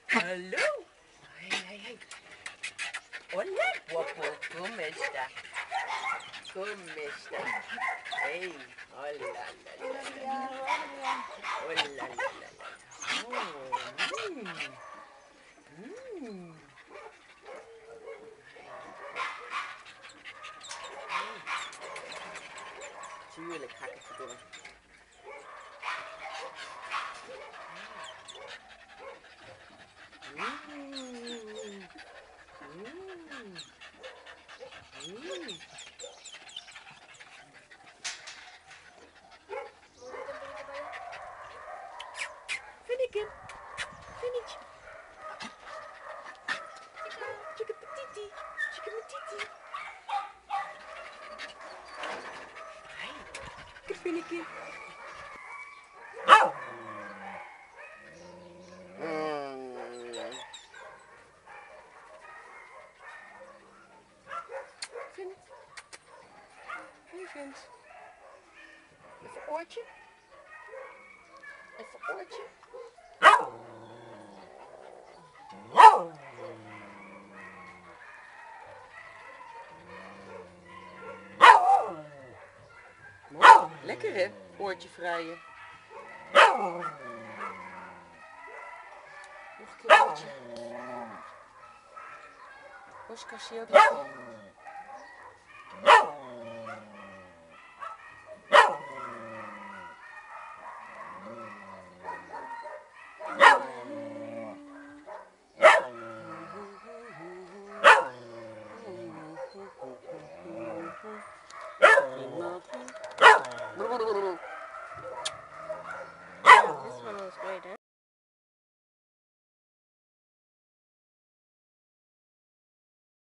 Hallo. Hey. Hola, guapo. ¿Cómo está? ¿Cómo está? Hey, hola, hola, hola. Oh, Tuurlijk ga ik even door. Finneke. Finnetje. Chicken patiti. Chicken patiti. Hey, Finneke. Vin. Hey, Vins. Even oortje. Even oortje. Lekker hè, oortje vrijen. Nog een keer oortje. Oscar, zie je ook lekker?